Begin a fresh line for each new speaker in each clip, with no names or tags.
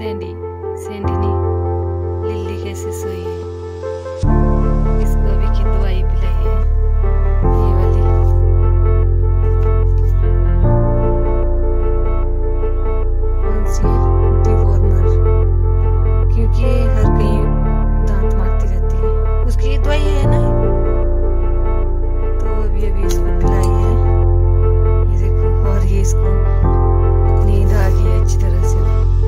Sandy Sandy नहीं, Lillie कैसे सोई है। इसको अभी की दवाई पिलाई है, ये वाली। कौन सी है? डिवॉर्मर, क्योंकि हर कहीं दांत मारती रहती है। उसकी दवाई है ना, तो अभी अभी इसको पिलाई है। ये देखो, और ये इसको नींद आ गई है अच्छी तरह से।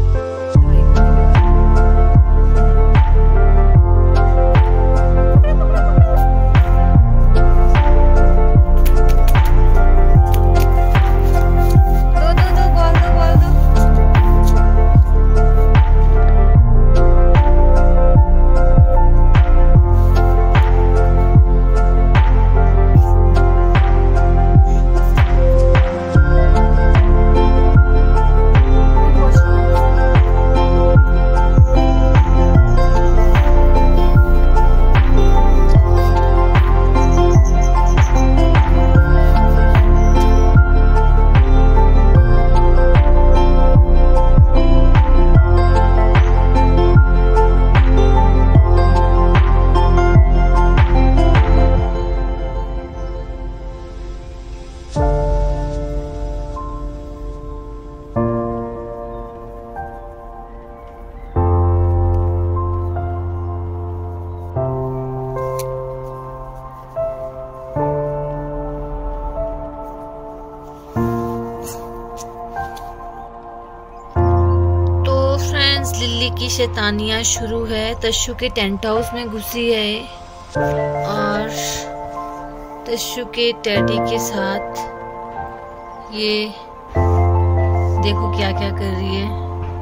लिल्ली की शैतानियां शुरू है। तशु के टेंट हाउस में घुसी है और तशु के टैडी के साथ ये देखो क्या क्या कर रही है।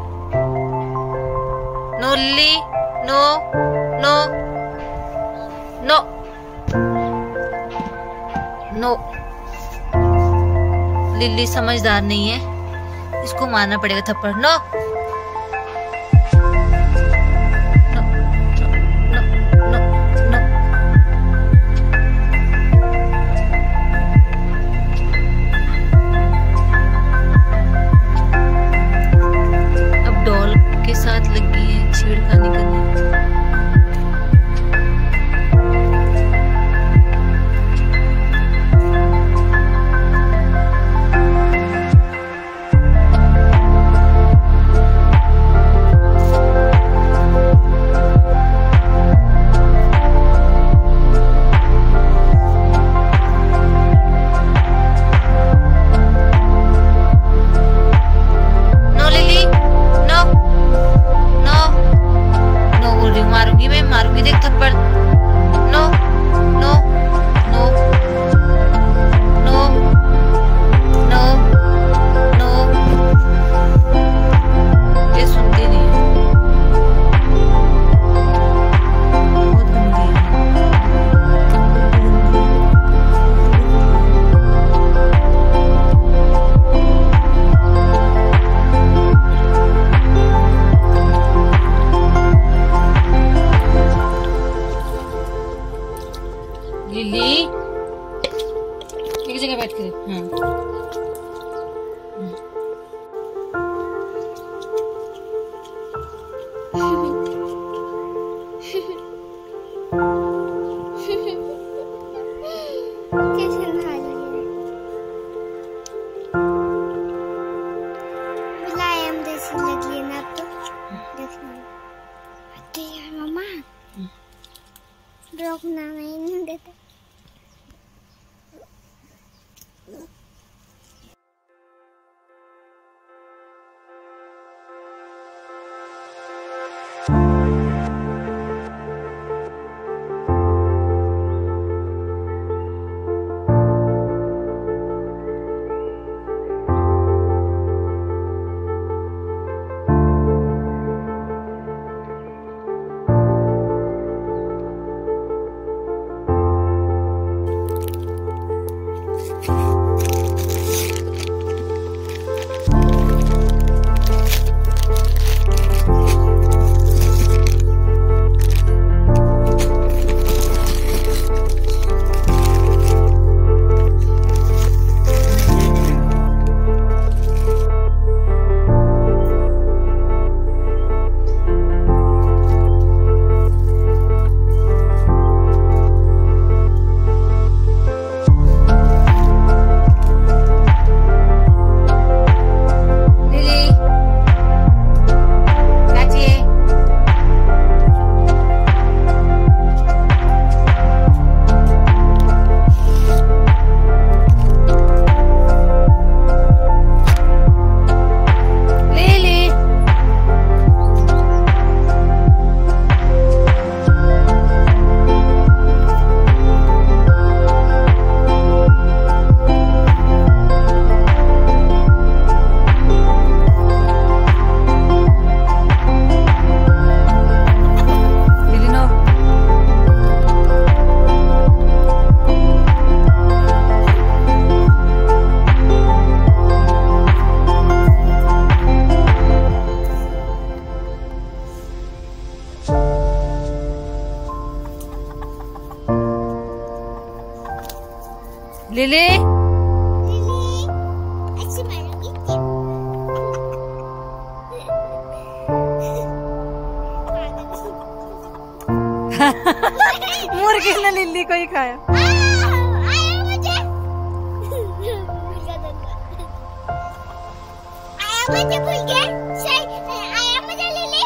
No Lily, no no no no. Lily समझदार नहीं है, इसको मारना पड़ेगा थप्पड़। नो साथ लगी है छेड़खानी करने। लिल्ली एक जगह बैठ कर। हाँ
रोकना नहीं देता।
लिली
अच्छी मारूंगी।
मुर्गे ने लिल्ली को ही खाया।
मुझे भूल गया। आया मुझे लिली।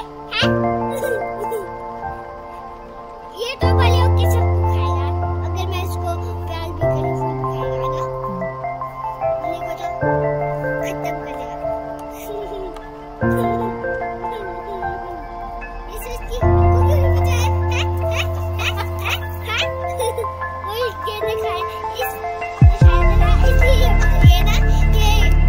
ये तो भले होके सबको खाएगा। अगर मैं इसको प्यार भी करूँ सबको खाएगा ना। लिली को तो खत्म कर देगा। ये सोचती हूँ वो क्यों नहीं बताया? वो कहने खाए इस शायद ना इसलिए ये ना कि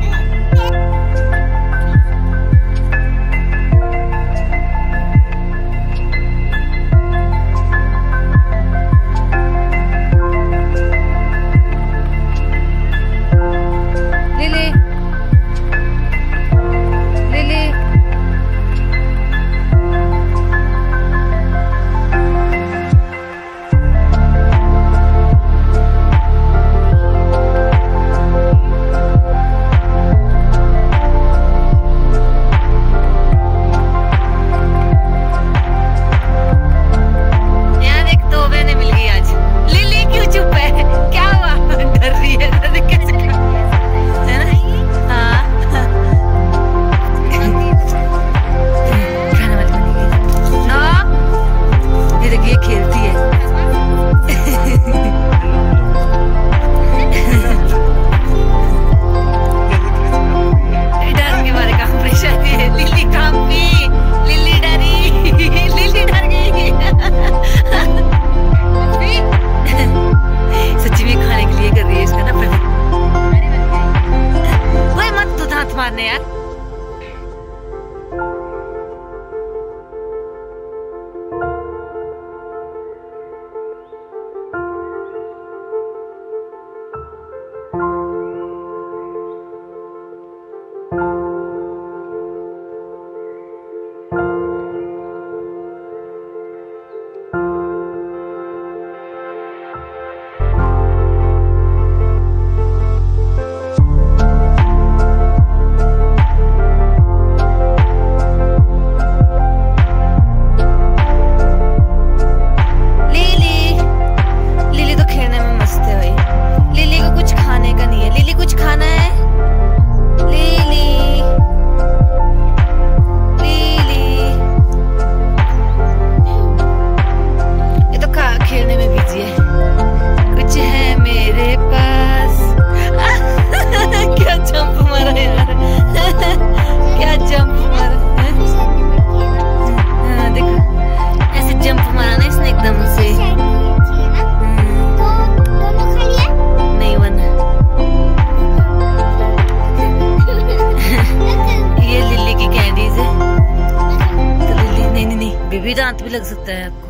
भी दांत भी लग सकता है आपको।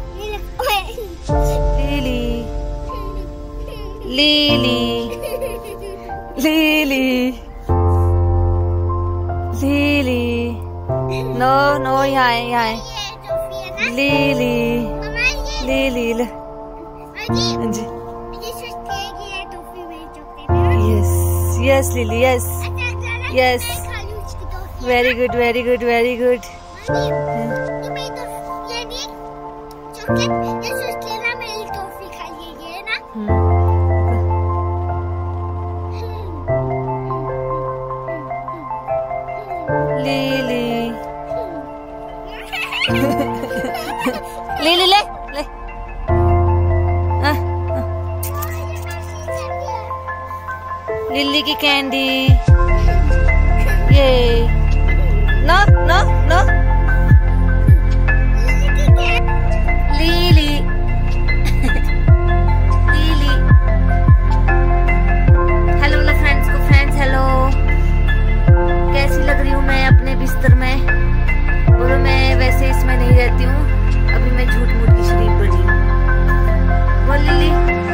लीली लीली लीली लीली नो नो यहाँ है यहाँ है Lily Lily ji yes yes Lily yes yes very good very good very good. Lily Lily ले ले लिली की कैंडी ये no no no Lily Lily hello बोलो फ्रेंड्स को। फ्रेंड्स हेलो, कैसी लग रही हूँ मैं अपने बिस्तर में? बोलो मैं वैसे इसमें नहीं रहती हूँ, अभी मैं झूठ मूठ की शरीफ बनी हूँ। बोल लिली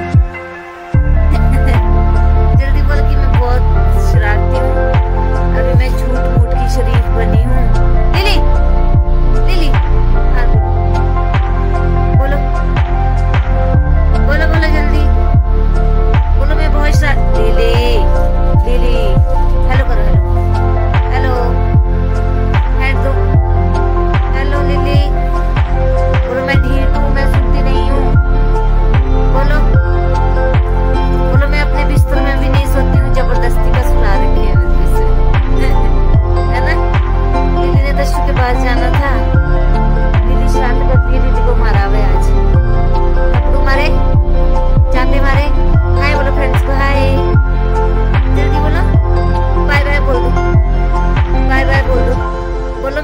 जल्दी बोल कि मैं बहुत शरारती हूँ, अभी मैं झूठ मूठ की शरीफ बनी हूँ। लिली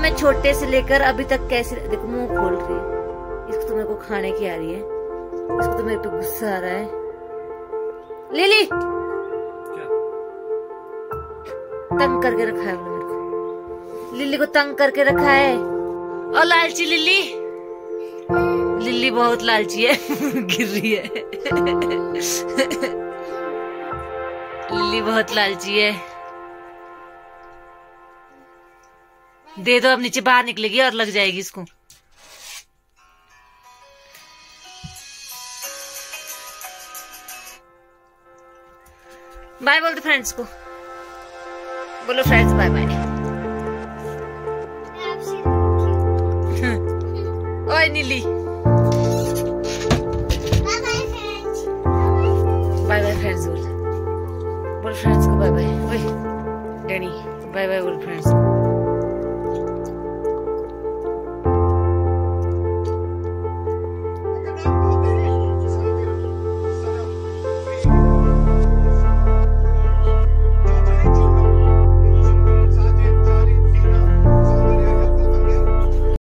मैं छोटे से लेकर अभी तक कैसे, देखो मुंह खोल रही है, इसको तो मेरे को खाने की आ रही है, इसको तो मेरे पे गुस्सा आ रहा है। लिली तंग करके रखा है मेरे को, लिली को तंग करके रखा है। और लालची लिली, लिली बहुत लालची है। गिर रही है। लिली बहुत लालची है। दे दो, अब नीचे बाहर निकलेगी और लग जाएगी इसको। बाय बोल दो फ्रेंड्स को, बोलो फ्रेंड्स बाय बाय। ओए नीली, बाय बाय फ्रेंड्स बोल, बोल फ्रेंड्स को बाय बाय। ओए डैनी बाय बाय बोल फ्रेंड्स को।